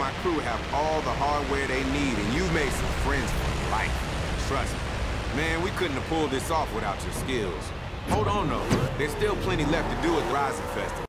my crew have all the hardware they need, and you've made some friends for life. Trust me. Man, we couldn't have pulled this off without your skills. Hold on, though. There's still plenty left to do at the Rising Festival.